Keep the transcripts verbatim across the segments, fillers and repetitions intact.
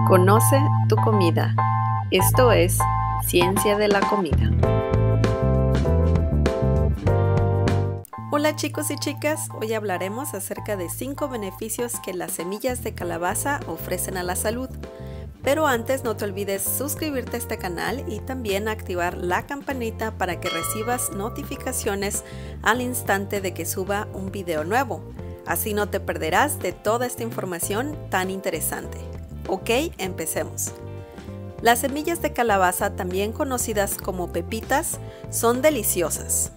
Conoce tu comida. Esto es Ciencia de la Comida. Hola chicos y chicas, hoy hablaremos acerca de cinco beneficios que las semillas de calabaza ofrecen a la salud. Pero antes no te olvides suscribirte a este canal y también activar la campanita para que recibas notificaciones al instante de que suba un video nuevo. Así no te perderás de toda esta información tan interesante. Ok, empecemos. Las semillas de calabaza, también conocidas como pepitas, son deliciosas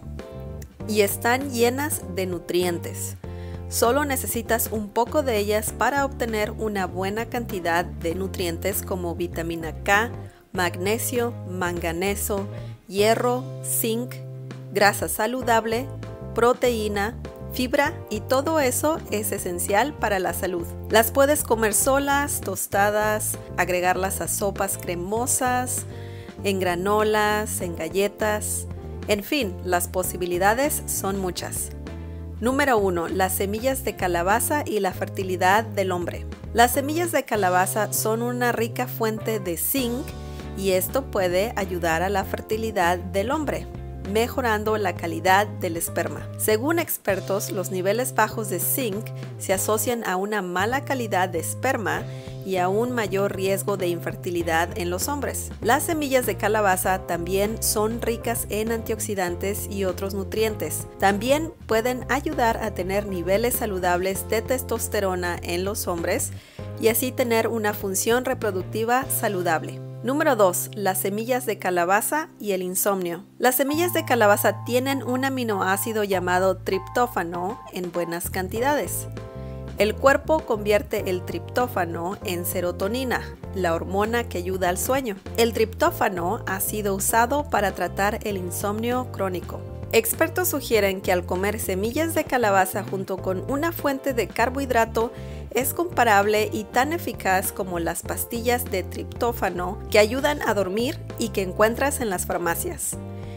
y están llenas de nutrientes. Solo necesitas un poco de ellas para obtener una buena cantidad de nutrientes como vitamina K, magnesio, manganeso, hierro, zinc, grasa saludable, proteína, fibra, y todo eso es esencial para la salud. Las puedes comer solas, tostadas, agregarlas a sopas cremosas, en granolas, en galletas, en fin, las posibilidades son muchas. Número uno. Las semillas de calabaza y la fertilidad del hombre. Las semillas de calabaza son una rica fuente de zinc y esto puede ayudar a la fertilidad del hombre, mejorando la calidad del esperma. Según expertos, los niveles bajos de zinc se asocian a una mala calidad de esperma y a un mayor riesgo de infertilidad en los hombres. Las semillas de calabaza también son ricas en antioxidantes y otros nutrientes. También pueden ayudar a tener niveles saludables de testosterona en los hombres y así tener una función reproductiva saludable. Número dos. Las semillas de calabaza y el insomnio. Las semillas de calabaza tienen un aminoácido llamado triptófano en buenas cantidades. El cuerpo convierte el triptófano en serotonina, la hormona que ayuda al sueño. El triptófano ha sido usado para tratar el insomnio crónico. Expertos sugieren que al comer semillas de calabaza junto con una fuente de carbohidrato es comparable y tan eficaz como las pastillas de triptófano que ayudan a dormir y que encuentras en las farmacias.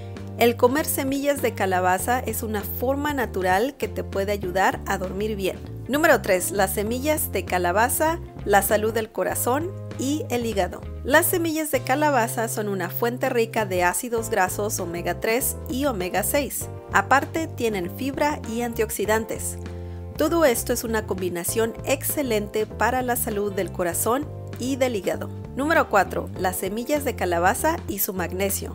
El comer semillas de calabaza es una forma natural que te puede ayudar a dormir bien. Número tres. Las semillas de calabaza, la salud del corazón y el hígado. Las semillas de calabaza son una fuente rica de ácidos grasos omega tres y omega seis. Aparte, tienen fibra y antioxidantes. Todo esto es una combinación excelente para la salud del corazón y del hígado. Número cuatro. Las semillas de calabaza y su magnesio.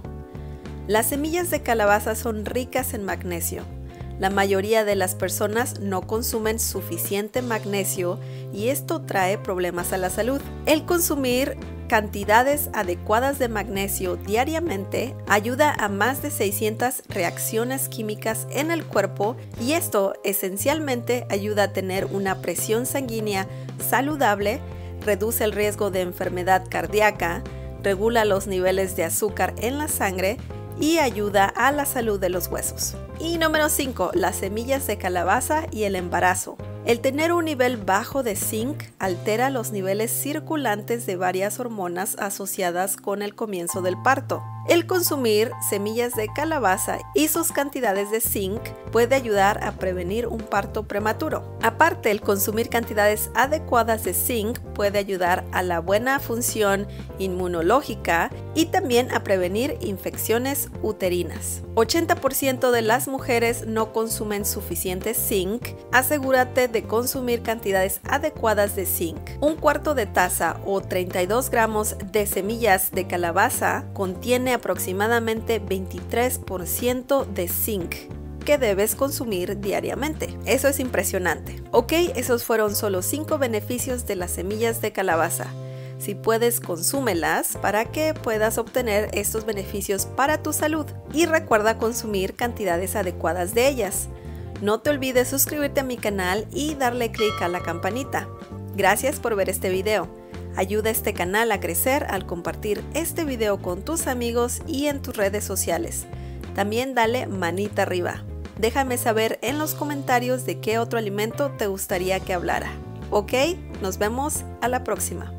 Las semillas de calabaza son ricas en magnesio. La mayoría de las personas no consumen suficiente magnesio y esto trae problemas a la salud. El consumir cantidades adecuadas de magnesio diariamente ayuda a más de seiscientas reacciones químicas en el cuerpo y esto esencialmente ayuda a tener una presión sanguínea saludable, reduce el riesgo de enfermedad cardíaca, regula los niveles de azúcar en la sangre y ayuda a la salud de los huesos. Y número cinco. Las semillas de calabaza y el embarazo. El tener un nivel bajo de zinc altera los niveles circulantes de varias hormonas asociadas con el comienzo del parto. El consumir semillas de calabaza y sus cantidades de zinc puede ayudar a prevenir un parto prematuro. Aparte, el consumir cantidades adecuadas de zinc puede ayudar a la buena función inmunológica y también a prevenir infecciones uterinas. ochenta por ciento de las mujeres no consumen suficiente zinc. Asegúrate de consumir cantidades adecuadas de zinc. Un cuarto de taza o treinta y dos gramos de semillas de calabaza contiene aproximadamente veintitrés por ciento de zinc que debes consumir diariamente. Eso es impresionante. Ok, esos fueron solo cinco beneficios de las semillas de calabaza. Si puedes, consúmelas para que puedas obtener estos beneficios para tu salud. Y recuerda consumir cantidades adecuadas de ellas. No te olvides suscribirte a mi canal y darle clic a la campanita. Gracias por ver este video. Ayuda a este canal a crecer al compartir este video con tus amigos y en tus redes sociales. También dale manita arriba. Déjame saber en los comentarios de qué otro alimento te gustaría que hablara. Ok, nos vemos a la próxima.